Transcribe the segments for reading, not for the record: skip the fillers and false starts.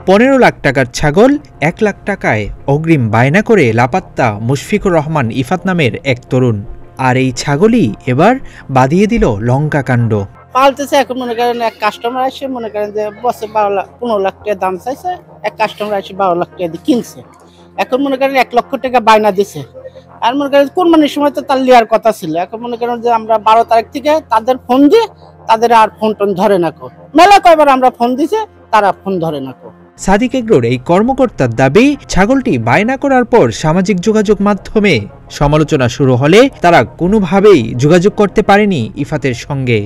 15 লাখ টাকার ছাগল 1 লাখ টাকায় অগ্রিম বায়না করে লাপাত্তা মুশফিকুর রহমান ইফাত নামের এক তরুণ। আর এই ছাগলই এবার বাদিয়ে দিল লঙ্কা কাণ্ড। পালতেছে এখন মনে করেন এক কাস্টমার আসে মনে করেন যে বসে 15 লাখ টাকা দাম চাইছে, এক কাস্টমার আসে 12 লাখ টাকা দিয়ে কিনছে। এখন মনে করেন 1 লক্ষ টাকা বায়না দিছে। আর মনে করেন কোরবানির সময় তো তার লিয়ার কথা ছিল। এখন মনে করেন যে আমরা 12 তারিখ থেকে তাদের ফোন দিয়ে তাদের আর ফোন টোন ধরে না কো। মেলা কয়বার আমরা ফোন দিছে, তারা ফোন ধরে না কো। সাদিক এগ্রোর এই কর্মকর্তার দাবি, ছাগলটি বায়না করার পর সামাজিক যোগাযোগ মাধ্যমে সমালোচনা শুরু হলে তারা কোনোভাবেই যোগাযোগ করতে পারেনি ইফাতের সঙ্গে।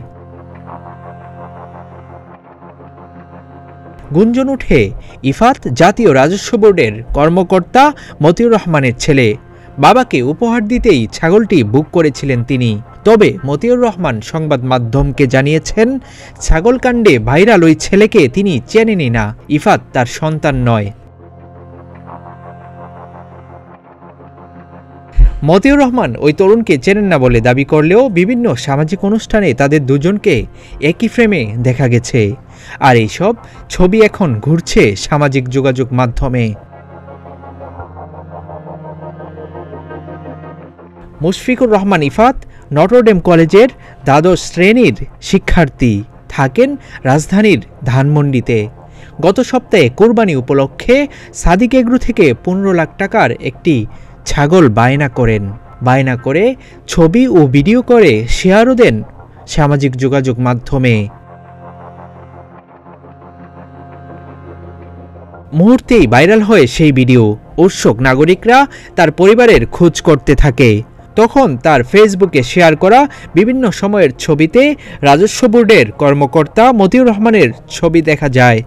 গুঞ্জন উঠে ইফাত জাতীয় রাজস্ব বোর্ডের কর্মকর্তা মতিউর রহমানের ছেলে। বাবাকে উপহার দিতেই ছাগলটি বুক করেছিলেন তিনি। তবে মতিউর রহমান সংবাদ মাধ্যমকে জানিয়েছেন, ছাগলকাণ্ডে ভাইরাল ওই ছেলেকে তিনি চেনেনি না, ইফাত তার সন্তান নয়। মতিউর রহমান ওই তরুণকে চেনেন না বলে দাবি করলেও বিভিন্ন সামাজিক অনুষ্ঠানে তাদের দুজনকে একই ফ্রেমে দেখা গেছে। আর এইসব ছবি এখন ঘুরছে সামাজিক যোগাযোগ মাধ্যমে। মুশফিকুর রহমান ইফাত নটরডেম কলেজের দ্বাদশ শ্রেণীর শিক্ষার্থী, থাকেন রাজধানীর ধানমন্ডিতে। গত সপ্তাহে কোরবানি উপলক্ষে সাদিক এগ্রো থেকে 15 লাখ টাকার একটি ছাগল বায়না করেন। বায়না করে ছবি ও ভিডিও করে শেয়ারও দেন সামাজিক যোগাযোগ মাধ্যমে। মুহূর্তেই ভাইরাল হয় সেই ভিডিও। উৎসুক নাগরিকরা তার পরিবারের খোঁজ করতে থাকে। তখন তার ফেসবুকে শেয়ার করা বিভিন্ন সময়ের ছবিতে রাজস্ব বোর্ডের কর্মকর্তা মতিউর রহমানের ছবি দেখা যায়।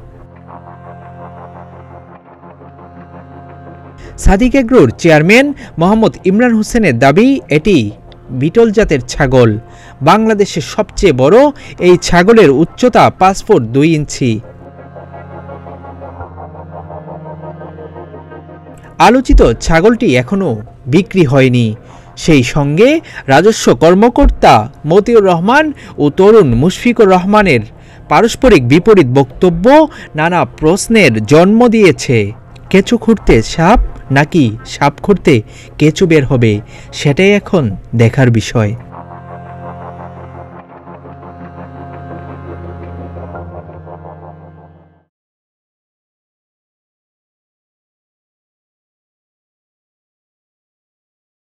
সাদিক এগ্রোর চেয়ারম্যান মোহাম্মদ ইমরান হোসেনের দাবি, এটি বিটল জাতের ছাগল। বাংলাদেশের সবচেয়ে বড় এই ছাগলের উচ্চতা 5 ফুট 2 ইঞ্চি। আলোচিত ছাগলটি এখনও বিক্রি হয়নি। সেই সঙ্গে রাজস্ব কর্মকর্তা মতিউর রহমান ও তরুণ মুশফিকুর রহমানের পারস্পরিক বিপরীত বক্তব্য নানা প্রশ্নের জন্ম দিয়েছে। কেঁচো খুঁড়তে সাপ নাকি সাপ খুঁড়তে কেঁচো বের হবে, সেটাই এখন দেখার বিষয়।